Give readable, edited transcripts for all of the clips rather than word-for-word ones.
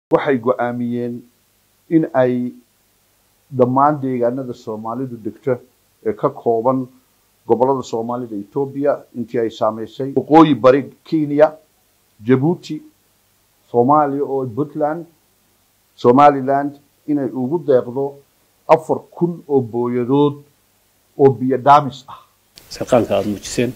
waxay go'aamiyeen in ay dhammaan deegaanada Soomaalidu degto ee ka kooban gobolada Soomaalida Itoobiya intii ay saameysay waqooyi bari Kenya, Djibouti, Soomaaliya oo Puntland, Somaliland inay ugu deeqdo 4,000 oo booyadood oo biyo dhaamis ah. Sarqaanka aad muujiseen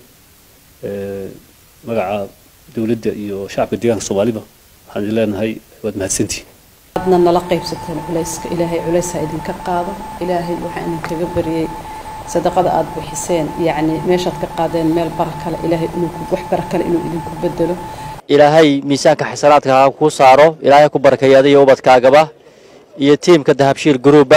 magaca dawladda iyo shacabka deegaanka Soomaaliba waxaan leenahay waad mahadsantihiin. adna nala qaybsateen culayska Ilaahay culaysa idinka qaado. Ilaahay waxaan kaga bariyay sadaqada aad bixiseen yani meeshaad ka qaadeen meel baraka leh Ilaahay inuu ku wax baraka leh inuu idinku bedelo. Ilaahay miisaanka xasanaadka ku saaro, Ilaahay ku barakayaday ubadkaagaba iyo teamka Dahabshiil Group.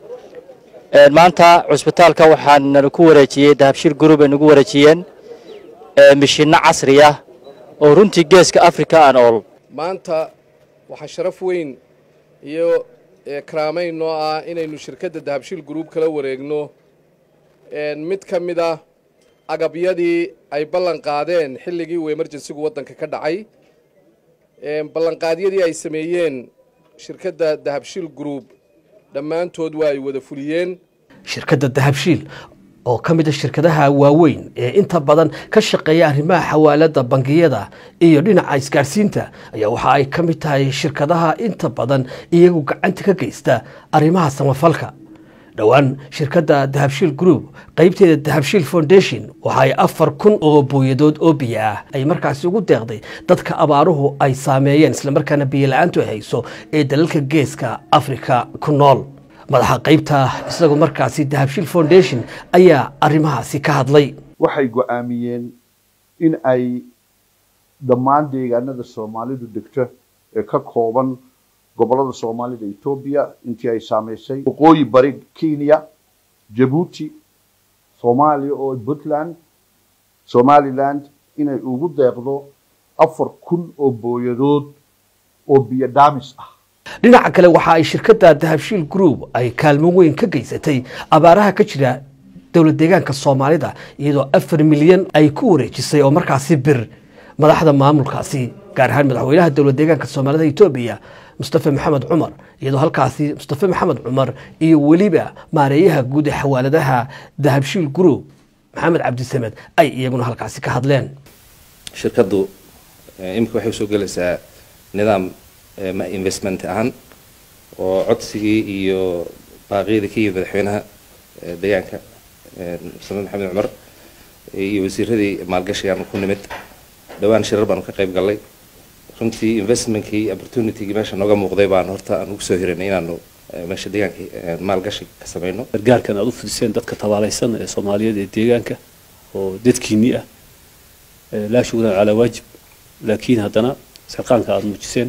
maanta cusbitaalka waxaan ku wareejiyay Dahabshiil Group nagu wareejiyeen mishiin casri ah oo runtii geeska Afrika aan ool. maanta waxa sharaf weyn iyo karaamayn noo ah inaynu shirkadda Dahabshiil Group kala wareegno mid ka mid ah agabyadii ay ballan qaadeen xilligii uu emergency-gu waddanka ka dhacay. ballan qaadyadii ay sameeyeen shirkadda Dahabshiil Group dhammaantood waa ay wada fuliyeen. shirkadda Dahabshiil oo ka mid ah shirkadaha waaweyn ee inta badan ka shaqeeya arrimaha xawaalada bangiyada iyo dhinaca isgaarsiinta ayaa waxa ay ka mid tahay shirkadaha inta badan iyagu gacanta ka geysta arrimaha samafalka. dhawaan shirkadda Dahabshiil Group qaybteeda Dahabshiil Foundation waxa ay 4,000 oo booyadood oo biyo ah ay markaas ugu deeqday dadka abaaruhu ay saameeyeen isla markaana biyo la'aantu ay hayso ee dalalka geeska Afrika ku nool. madaxa qaybta isagu markaasi Dahabshiil Foundation ayaa arrimahaasi ka hadlay. waxay go'aamiyeen in ay dhammaan deegaanada Soomaalidu degto ee ka kooban gobolada Soomaalida Itoobiya intii ay saameysay waqooyi bari Kenya, Djibouti, Soomaaliya oo Puntland, Somaliland inay ugu deeqdo 4,000 oo booyadood oo biyo dhaamis ah. dhinaca kale waxa ay shirkadda Dahabshiil Group ay kaalmo weyn ka geysatay abaaraha ka jira dawlad deegaanka Soomaalida iyadoo 4 milyan ay ku wareejisay oo markaasi bir madaxda maamulkaasi gaar ahaan madaxweynaha dawlad deegaanka Soomaalida Itoobiya Mustafa Maxamed Cumar iyadoo halkaasi Mustafa Maxamed Cumar iyo waliba maareeyaha guud ee xawaaladaha Dahabshiil Group Maxamed Cabdi Samed ay iyaguna halkaasi ka hadleen. shirkadu imka waxay soo galaysaa nidaam investment ahaan oo codsigii iyo baaqyada ka yimid madaxweynaha deegaanka Mustafa Maxamed Cumar iyo wasiiradii maalgashiga ku nimid dhawaan shirar baan ka qayb galay. runtii investmentkii opportunity-gi meesha nooga muuqday baan horta aan ugu soo hiranay inaanu meesha deegaanka maalgashi ka sameeyno. gargaarkan aad u fidiseen dadka tabaalaysan ee Soomaaliyeed ee deegaanka oo dadkiini ah la shukran ala waajib laakiin haddana sarqaanka aad muujiseen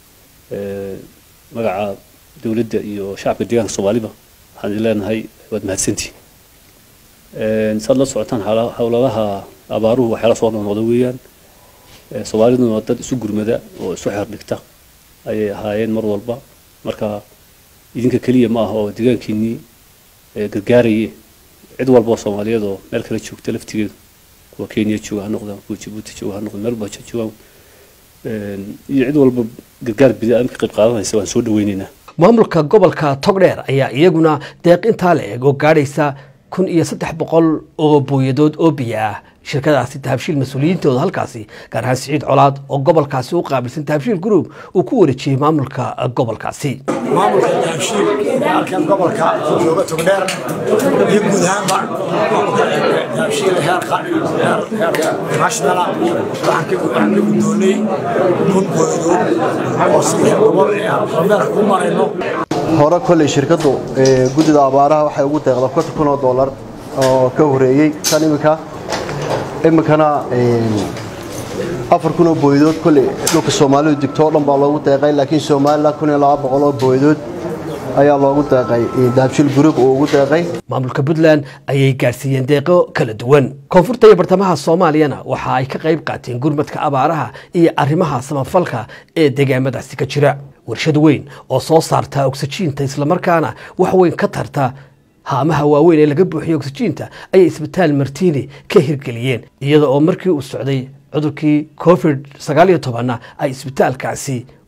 magaca dawladda iyo shacabka deegaanka Soomaaliba waxaan leenahay waad mahadsantihiin. sad la socotaan hawlaha abaaruhu waxa la soo noqday weeyaan Soomaalidu waa dad isu gurmada oo isu xeer dhigta ayay ahaayeen mar walba. marka idinka kaliya ma aha oo deegaankiini gargaarayay cid walba oo Soomaaliyeed oo meel kale joogta laftigeedu kuwa Kenya jooga ha noqdaan kuwa Djibouti jooga ha noqdaan meel baad joogaan iyo cid walba gargaar bidaan ka qayb qaadanaysa waan soo dhaweynaynaa. maamulka gobolka Togdheer ayaa iyaguna deeq inta la eego gaadhaysa 1,300 oo booyadood oo biyo ah. shirkadaasi Dahabshiil mas'uuliyiintooda halkaasi gaar ahaan Siciid Colaad oo gobolkaasi u qaabilsan Dahabshiil Group uu ku wareejiyay maamulka gobolkaasi. maamulka Dahabshiil halkan gobolka jooga Togdheer iyo guud ahaan Dahabshiil heerka national waxaan ka guddoonay booyadood oo sidii gobol ee ku marayno. hore kulli shirkadu gudida abaaraha waxay ugu deeqday $50,000 oo ka horeeyay tan imikana 4,000 oo booyadood kulli dhulka Soomaalidu digto dhan baa loogu deeqay laakiin Soomaaliland 1,200 oo booyadood ayaa loogu deeqay Dahabshiil Group oo ugu deeqay. maamulka Puntland ayay gaarsiiyeen deeqo kala duwan. koonfurta iyo bartamaha Soomaaliyana waxa ay ka qayb qaateen gurmadka abaaraha iyo arrimaha samafalka ee deegaamadaasi ka jira. warshad weyn oo soo saarta oksijiinta isla markaana wax weyn ka tarta haamaha waaweyn ee laga buuxiyo oksijiinta ayay isbitaal Martini ka hirgeliyeen iyada oo markii uu socday cudurkii COVID-19 ay isbitaalkaasi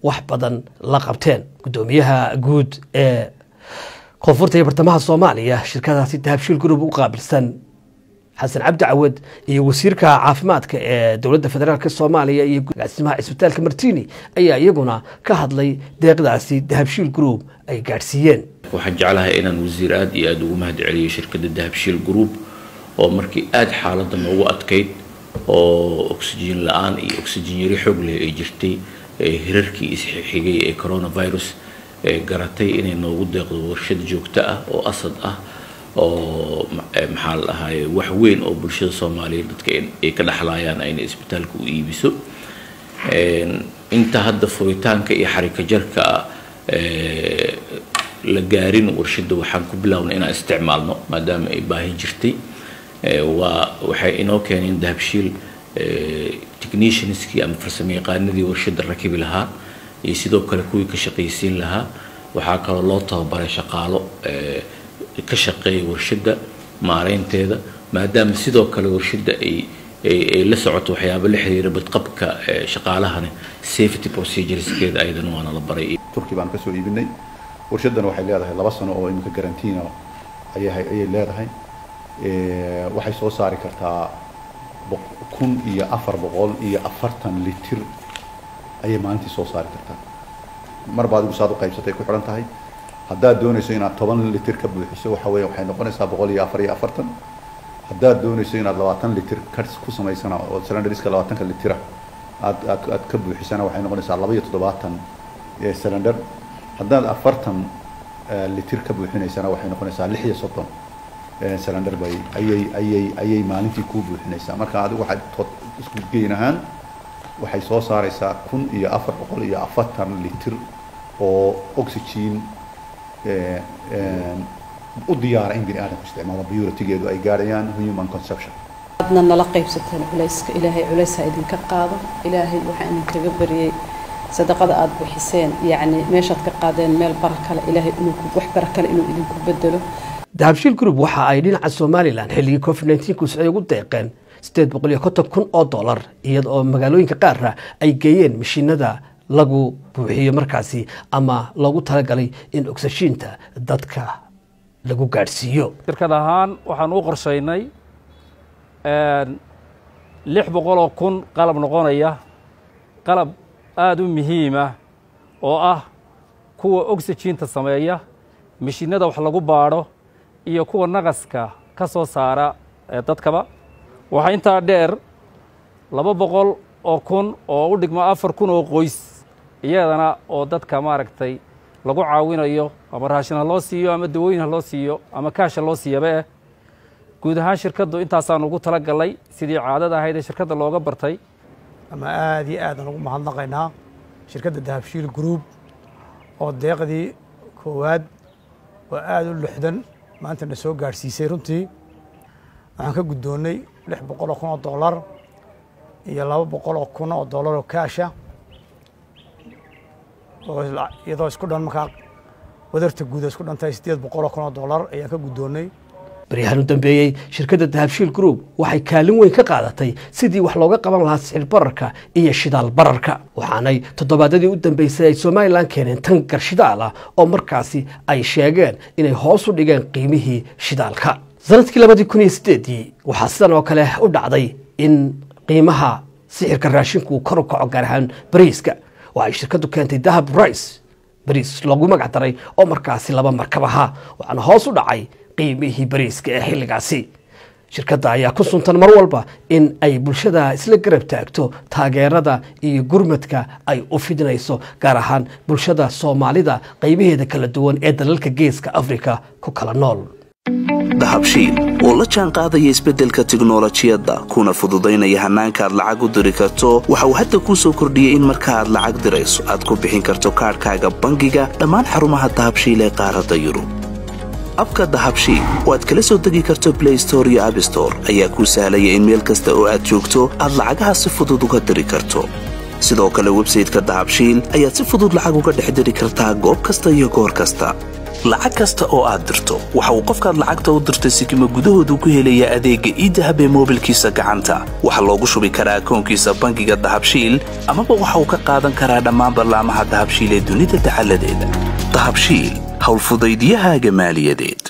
wax badan la qabteen. Gudoomiyaha guud ee koonfurta iyo bartamaha Soomaaliya shirkadaasi dahabshiil group u qaabilsan xasan cabdi cawad iyo wasiirka caafimaadka ee dowladda federaalka Soomaaliya iyo agaasimaha isbitaalka Martini ayaa iyaguna ka hadlay deeqdaasi dahabshiil group ay gaarsiiyeen. waxaan jeclahay inaan wasiir aad iyo aad ugu mahadceliyo shirkadda dahabshiil group oo markii aad xaaladda noogu adkayd oo oxygen la'aan iyo oxygen yari xoog leh ay jirtay hirarkii isxigay ee coronavirus garatay inay noogu deeqdo warshad joogto ah oo asad ah oo maxaa la ahaay wax weyn oo bulshada Soomaaliyeed dadka ay ka dhaxlayaan ayna isbitaalka u iibiso inta hadda furitaanka iyo xarika jarka la gaarin warshada waxaan ku bilawnay inaan isticmaalno maadaama ay baahi jirtay waxay inoo keeneen dahabshiil technicianskii ama farsamayaqaanadii warshada rakibi lahaa iyo sidoo kale kuwii ka shaqaysiin lahaa waxaa kaloo loo tababaray shaqaalo ka shaqeeya warshada maareynteeda maadaama sidoo kale warshada ay la socoto waxyaabo la xiriira badqabka shaqaalahana safety procedureskeeda aydan waana la baray. turki baan ka soo iibinay warshadan waxay leedahay 2 sano oo imika garantiina ayay leedahay waxay soo saari kartaa 1440 litir ayay maalintii soo saari kartaa mar baad ugu saad u qaybsatay ku xiran tahay haddaad doonayso inaad 10 litir ka buuxiso waxa weeye waxay noqonaysaa 144 haddaad doonayso inaad 20 litir ku samaysana oo cylinderiska 20 litir aad ka buuxisana waxay noqonaysaa 72 cylinder haddaad 40 litir ka buuxinaysana waxay noqonaysaa 36 cylinder bay ayay maalintii ku buuxinaysaa marka adigu waxaad isku geyn ahaan waxay soo saaraysaa 1440 litir oo oxygen u diyaar in bini aadamku isticmaalo biyotigeedu ay gaarayaan human consumption. adna nala qaybsateen culayska ilaahay culaysa idinka qaado ilaahay waxaan idinkaga bariyay sadaqada aad bixiseen yani meeshaad ka qaadeen meel barakale ilaahay inuu wax barakale inuu idinku bedelo. dahabshiil group waxa ay dhinaca Soomaaliland xilligii COVID-19 ku soo ugu deeqeen $850,000 iyadoo magaalooyinka qaar ay geeyeen mashiinada lagu buuxiyo markaasi ama lagu talagalay in oxygen-ta dadka lagu gaarsiiyo. shirkad ahaan waxaan u qorsheynay 600,000 qalab noqonaya qalab aad u muhiim ah oo ah kuwa oxygen-ta sameeya mashiinada wax lagu baaro iyo kuwa naqaska ka soo saara dadkaba waxa inta dheer 200,000 oo u dhigma 4,000 oo qoys iyadana oo dadka maaragtay lagu caawinayo ama raashin loo siiyo ama dawooyin loo siiyo ama kaash loo siiyaba guud ahaan shirkadu intaasaan ugu tala galay sidii caadada ahayd shirkada looga bartay ama aad iyo aad ugu mahadnaqaynaa shirkadda dahabshiil group oo deeqdii koowaad oo aad u lixdan maanta na soo gaarsiisay runtii waxaan ka guddoonnay $600,000 iyo $200,000 oo kaasha oo iyadoo isku dhan markaa wadarta guud isku dhantay $800,000 ayaan ka guddoonnay. baryahan u dambeeyay shirkadda dahabshiil group waxay kaalin weyn ka qaadatay sidii wax looga qaban lahaa sicir bararka iyo shidaal bararka waxaanay toddobaadadii u dambeysay ay Soomaaliland keeneen tankar shidaal ah oo markaasi ay sheegeen inay hoos u dhigeen qiimihii shidaalka. sanadkii 2008 waxaa sidan oo kale u dhacday in qiimaha sicirka raashinku kor u kaco gaar ahaan bariiska waxay shirkaddu keentay dahab rice bariis loogu magac daray oo markaasi 2 markab ahaa waxaana hoos u dhacay qiimihii bariiska ee xilligaasi. shirkadda ayaa ku suntan mar walba in ay bulshada isla garab taagto taageerada iyo gurmadka ay u fidinayso gaar ahaan bulshada Soomaalida qaybaheeda kala duwan ee dalalka Geeska Afrika ku kala nool. dahabshiil oo la jaan qaadaya isbeddelka tiknoolajiyadda kuna fududaynaya hannaanka aad lacag u diri karto waxa uu hadda kuu soo kordhiyey in marka aad lacag dirayso aad ku bixin karto kaadhkaaga bangiga dhammaan xarumaha dahabshiil ee qaaradda Yurub. abka dahabshiil oo aad kala soo degi karto Play Store iyo App Store ayaa kuu sahlaya in meel kasta oo aad joogto aad lacagaha si fudud uga diri karto. sidoo kale websayte-ka dahabshiil ayaad si fudud lacag uga dhex diri kartaa goob kasta iyo goor kasta lacag kasta oo aad dirto waxa uu qofkaad lacagta u dirtay sikimo gudahoodu ku helayaa adeegga idahab ee moobilkiisa gacanta waxa loogu shubi karaa akoonkiisa bangiga dahabshiil amaba waxa uu ka qaadan karaa dhammaan barlaamaha dahabshiil ee dunida dacaladeeda dahabshiil howlfudaydiyahaaga maaliyadeed